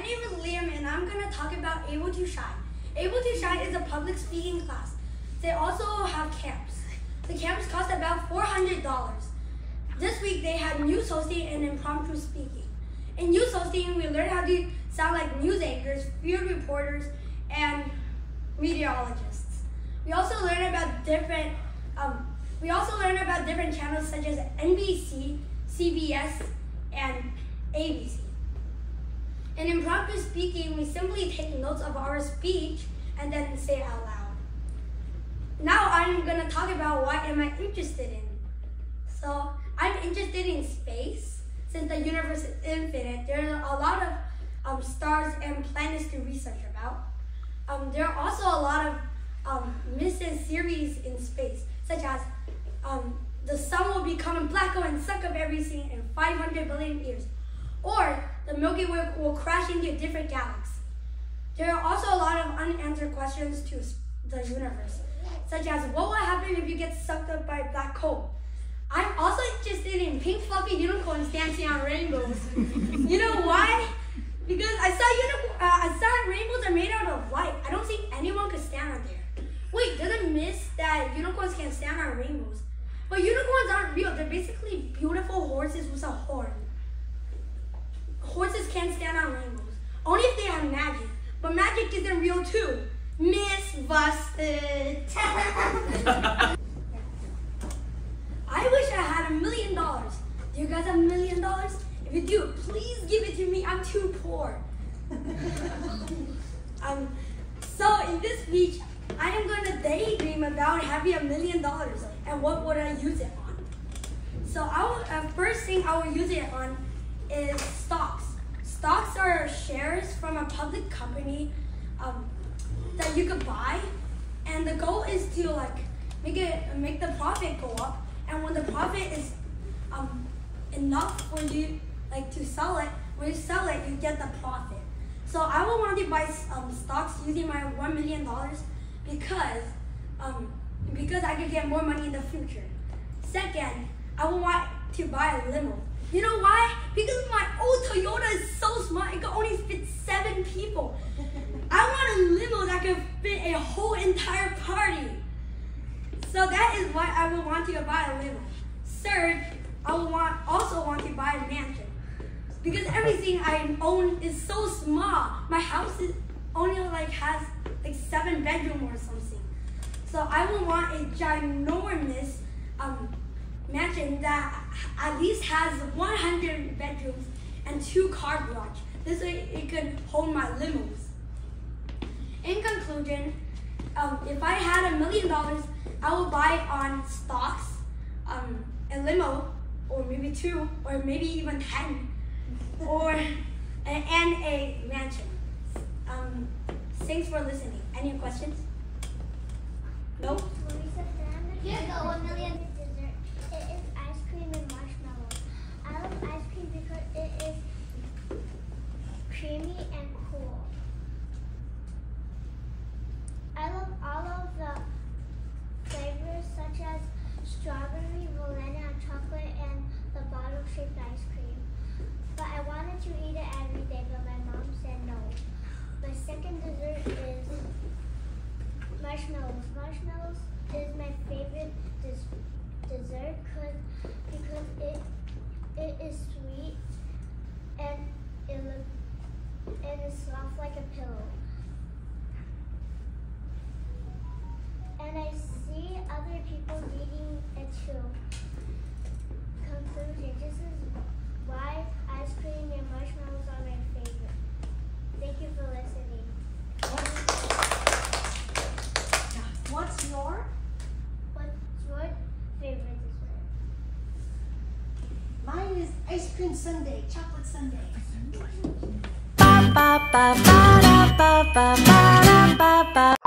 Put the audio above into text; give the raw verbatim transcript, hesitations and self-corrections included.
name is Liam and I'm going to talk about Able to Shine. Able to Shine is a public speaking class. They also have camps. The camps cost about four hundred dollars. This week they had news hosting and impromptu speaking. In news hosting, we learned how to sound like news anchors, field reporters, and meteorologists. We also learned about different um, we also learned about different channels such as N B C, C B S, and A B C. In impromptu speaking, we simply take notes of our speech and then say it out loud. Now I'm going to talk about what am I interested in. So I'm interested in space. Since the universe is infinite, there are a lot of um, stars and planets to research about. Um, there are also a lot of um, mysteries in space, such as um, the sun will become a black hole and suck up everything in five hundred billion years. Or the Milky Way will crash into a different galaxy. There are also a lot of unanswered questions to the universe, such as what will happen if you get sucked up by a black hole? I'm also interested in pink fluffy unicorns dancing on rainbows. You know why? Because I saw unicorn, uh, I saw rainbows are made out of light. I don't think anyone could stand on there. Wait, doesn't miss that unicorns can stand on rainbows? But unicorns aren't real. They're basically beautiful horses with a horn. Horses can't stand on rainbows, only if they have magic. But magic isn't real too. Miss Busted. I wish I had a million dollars. Do you guys have a million dollars? If you do, please give it to me. I'm too poor. um, so in this speech, I am going to daydream about having a million dollars and what would I use it on. So I will, uh, first thing I will use it on is stocks. Stocks are shares from a public company um, that you could buy, and the goal is to like make it make the profit go up. And when the profit is um, enough for you like to sell it, when you sell it, you get the profit. So I will want to buy um, stocks using my one million dollars because um, because I could get more money in the future. Second, I will want to buy a limo. You know why? Because my old Toyota is so small, it can only fit seven people. I want a limo that can fit a whole entire party. So that is why I would want to buy a limo. Third, I would want, also want to buy a mansion. Because everything I own is so small. My house is only like has like seven bedrooms or something. So I would want a ginormous um, mansion that at least has one hundred bedrooms and two car garage. This way it could hold my limos. In conclusion, um, if I had a million dollars, I would buy on stocks, um, a limo, or maybe two, or maybe even ten, or and a mansion. Um, thanks for listening. Any questions? No? Yeah, go one million. Dessert. It is ice cream and marshmallows. I love ice cream because it is creamy and cool. I love all of the flavors such as strawberry, vanilla, chocolate, and the bottle-shaped ice cream. But I wanted to eat it every day, but my mom said no. My second dessert is marshmallows. Marshmallows is my favorite des dessert cause, because it it is sweet and it look, and it's soft like a pillow. And I see other people eating it too. Conclusion, this is why ice cream and marshmallows are my favorite. Thank you for listening. What's your? What's your favorite dessert? Mine is ice cream sundae, chocolate sundae. Ba ba ba ba da ba ba ba da ba ba.